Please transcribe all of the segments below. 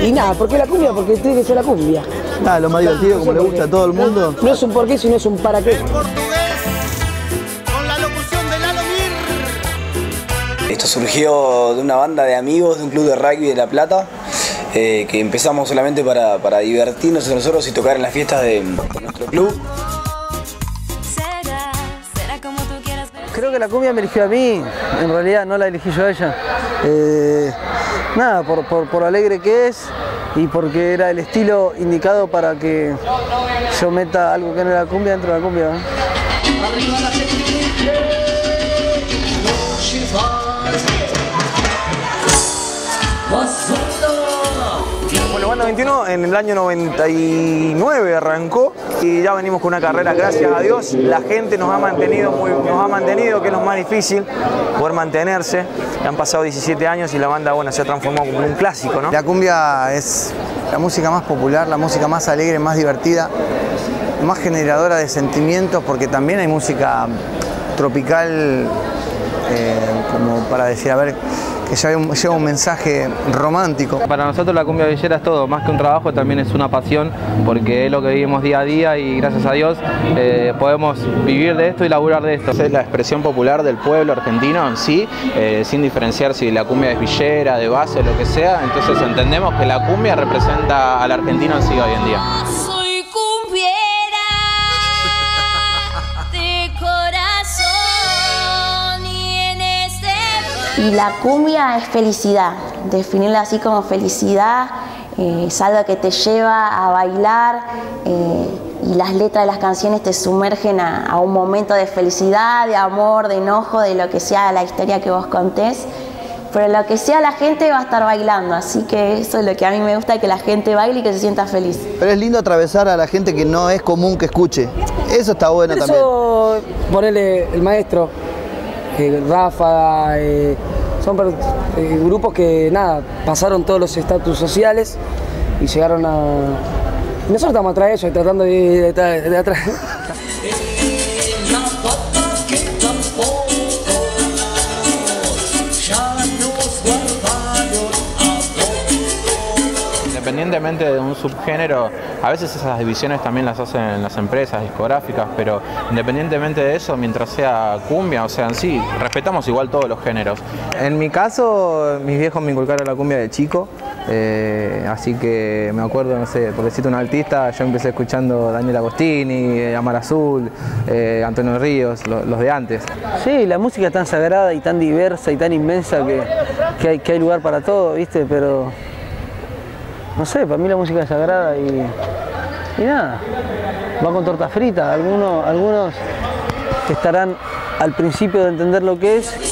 Y nada, ¿por qué la cumbia? Porque tiene que ser la cumbia. Nada, lo más divertido, como le gusta a todo el mundo. No es un por qué, sino es un para qué. Esto surgió de una banda de amigos de un club de rugby de La Plata, que empezamos solamente para divertirnos entre nosotros y tocar en las fiestas de nuestro club. Creo que la cumbia me eligió a mí, en realidad no la elegí yo a ella. Nada, por lo alegre que es y porque era el estilo indicado para que yo meta algo que no era cumbia dentro de la cumbia, ¿no? Bueno, Banda 21 en el año 99 arrancó y ya venimos con una carrera, gracias a Dios. La gente nos ha mantenido, que es lo más difícil, poder mantenerse. Han pasado 17 años y la banda, bueno, se ha transformado como un clásico, ¿no? La cumbia es la música más popular, la música más alegre, más divertida, más generadora de sentimientos, porque también hay música tropical, como para decir, a ver, que lleva un mensaje romántico. Para nosotros la cumbia villera es todo, más que un trabajo también es una pasión, porque es lo que vivimos día a día y gracias a Dios podemos vivir de esto y laburar de esto. Es la expresión popular del pueblo argentino en sí, sin diferenciar si la cumbia es villera, de base, lo que sea, entonces entendemos que la cumbia representa al argentino en sí hoy en día. Y la cumbia es felicidad, definirla así como felicidad, es algo que te lleva a bailar y las letras de las canciones te sumergen a un momento de felicidad, de amor, de enojo, de lo que sea la historia que vos contés, pero lo que sea la gente va a estar bailando, así que eso es lo que a mí me gusta, que la gente baile y que se sienta feliz. Pero es lindo atravesar a la gente que no es común que escuche, eso está bueno también. Eso, ponele el maestro, Rafa, son grupos que nada, pasaron todos los estatus sociales y llegaron a... Nosotros estamos atrás de ellos, tratando de atrás. Independientemente de un subgénero, a veces esas divisiones también las hacen las empresas discográficas, pero independientemente de eso, mientras sea cumbia, o sea, en sí, respetamos igual todos los géneros. En mi caso, mis viejos me inculcaron la cumbia de chico, así que me acuerdo, no sé, porque cito un artista, yo empecé escuchando Daniel Agostini, Amar Azul, Antonio Ríos, los de antes. Sí, la música es tan sagrada y tan diversa y tan inmensa que hay lugar para todo, ¿viste? Pero no sé, para mí la música es sagrada y nada, va con torta frita. Algunos estarán al principio de entender lo que es.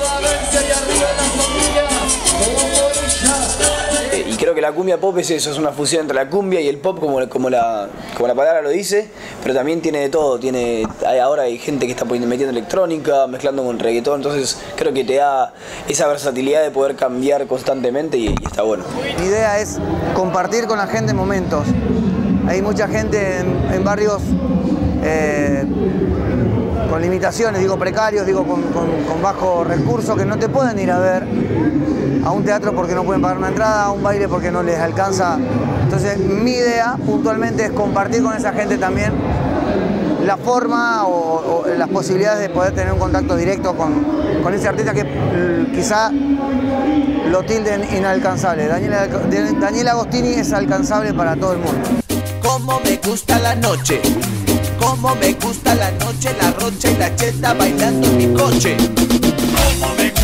Y creo que la cumbia pop es eso, es una fusión entre la cumbia y el pop, como la palabra lo dice, pero también tiene de todo. Ahora hay gente que está metiendo electrónica, mezclando con reggaetón, entonces creo que te da esa versatilidad de poder cambiar constantemente y está bueno. Mi idea es compartir con la gente momentos. Hay mucha gente en barrios con limitaciones, digo precarios, digo con bajos recursos, que no te pueden ir a ver a un teatro porque no pueden pagar una entrada, a un baile porque no les alcanza. Entonces mi idea puntualmente es compartir con esa gente también la forma o las posibilidades de poder tener un contacto directo con ese artista que quizá lo tilden inalcanzable. Daniel Agostini es alcanzable para todo el mundo. Cómo me gusta la noche, cómo me gusta la noche, la rocha y la cheta bailando en mi coche. Cómo me